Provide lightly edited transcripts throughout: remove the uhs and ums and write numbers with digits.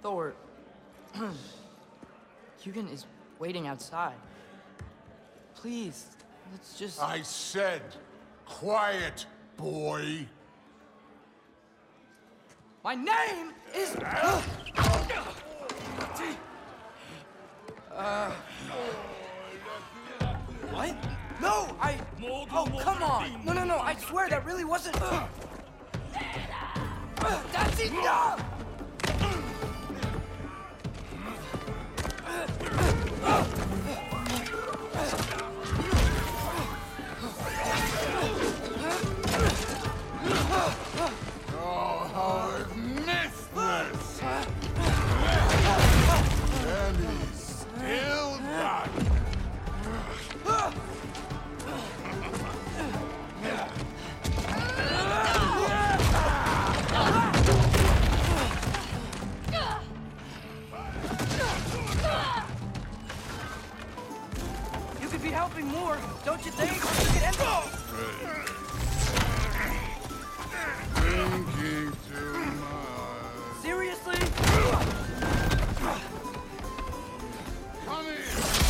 Thor, Hugin is waiting outside. Please, let's just... I said, quiet, boy. My name is... What? No, Oh, come on! No, I swear that really wasn't... That's enough! Oh, how I've missed this! And he's still got it. You could be helping more, don't you think? You could end Thinking too much. Seriously? Come here!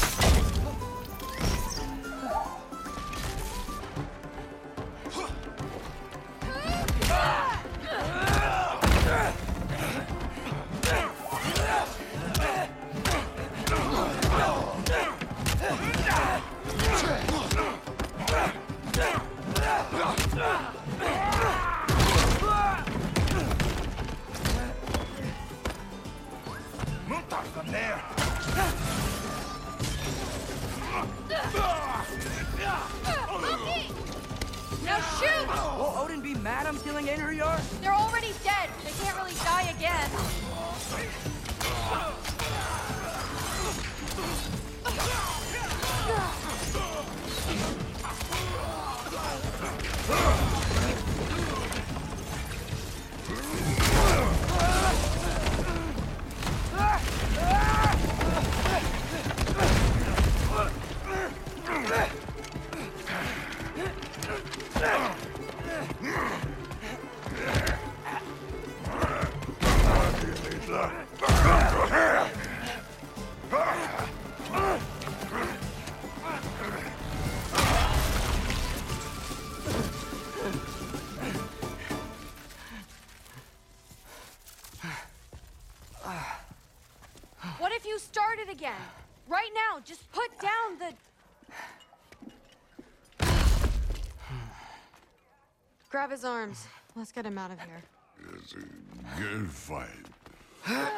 Mutar from there! Now shoot! Will Odin be mad I'm killing Einherjar? They're already dead. They can't really die again. What if you started again? Right now, just put down the... Grab his arms. Let's get him out of here. It's a good fight.